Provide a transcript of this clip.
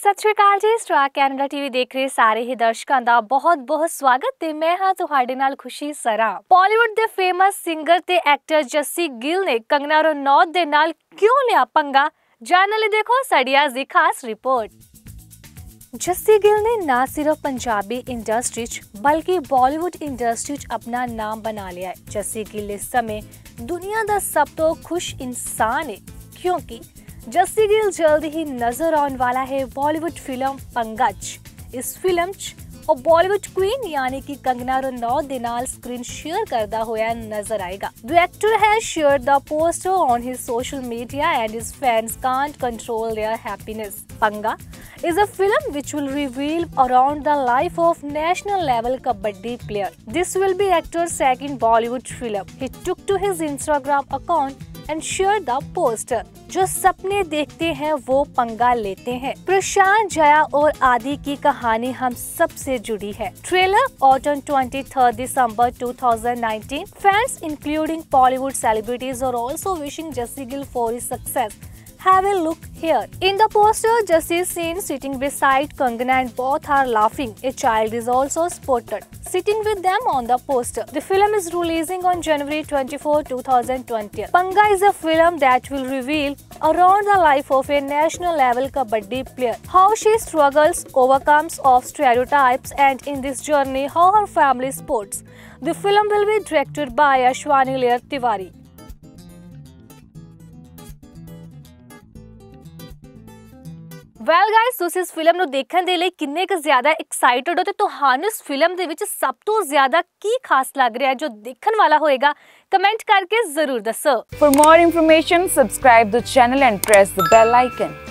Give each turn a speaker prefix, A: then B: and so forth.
A: ਸਤਿ ਸ਼੍ਰੀ ਅਕਾਲ ਜੀ। Star Canada TV ਦੇਖ ਰਹੇ ਸਾਰੇ ਹੀ ਦਰਸ਼ਕਾਂ ਦਾ ਬਹੁਤ-ਬਹੁਤ ਸਵਾਗਤ ਤੇ ਮੈਂ ਹਾਂ ਤੁਹਾਡੇ ਨਾਲ ਖੁਸ਼ੀ ਸਰਾ। ਬਾਲੀਵੁੱਡ ਦੇ ਫੇਮਸ ਸਿੰਗਰ ਤੇ ਐਕਟਰ ਜੱਸੀ ਗਿੱਲ ਨੇ ਕੰਗਨਾ ਰਣੌਤ ਦੇ ਨਾਲ ਕਿਉਂ ਲਿਆ ਪੰਗਾ, ਜਾਣਨ ਲਈ ਦੇਖੋ ਸਾਡੀ ਅੱਜ ਦੀ ਖਾਸ ਰਿਪੋर्ट। जस्सी गिल ने न सिर्फ पंजाबी इंडस्ट्री बल्कि बॉलीवुड इंडस्ट्री अपना नाम बना लिया है। जस्सी गिल इस समय दुनिया का सब तो खुश इंसान है क्योंकि जस्सी गिल जल्द ही नजर आने वाला है बॉलीवुड फिल्म पंगा च। इस फिल्म और बॉलीवुड क्वीन यानी कि कंगना रनौत दे नाल स्क्रीन शेयर करता हुआ नजर आएगा। The actor has shared the poster on his social media and his fans can't control their happiness. Panga is a film which will reveal around the life of national level kabaddi player. This will be actor's second Bollywood film. He took to his Instagram account and shared the poster. जो सपने देखते हैं वो पंगा लेते हैं। प्रशांत, जया और आदि की कहानी हम सबसे जुड़ी है। Trailer on 23 December 2019. Fans including Bollywood celebrities are also wishing Jesse Gill for his success. Have a look here. In the poster, Jesse is seen sitting beside Kangana and both are laughing. A child is also spotted sitting with them on the poster. The film is releasing on January 24, 2020. Panga is a film that will reveal around the life of a national level kabaddi player, how she struggles, overcomes of stereotypes, and in this journey how her family supports. The film will be directed by Ashwani Lair Tiwari. Well guys, ਤੁਸੀਂ ਇਸ film ਨੂੰ ਦੇਖਣ ਦੇ ਲਈ ਕਿੰਨੇ ਕੁ ਜ਼ਿਆਦਾ excited ਹੋ ਤੇ ਤੁਹਾਨੂੰ ਇਸ ਫਿਲਮ ਦੇ ਵਿੱਚ ਸਭ ਤੋਂ ਜ਼ਿਆਦਾ ਕੀ ਖਾਸ ਲੱਗ ਰਿਹਾ ਜੋ ਦੇਖਣ ਵਾਲਾ ਹੋਏਗਾ, ਕਮੈਂਟ ਕਰਕੇ ਜ਼ਰੂਰ ਦੱਸੋ।
B: For more information, subscribe the channel and press the bell icon.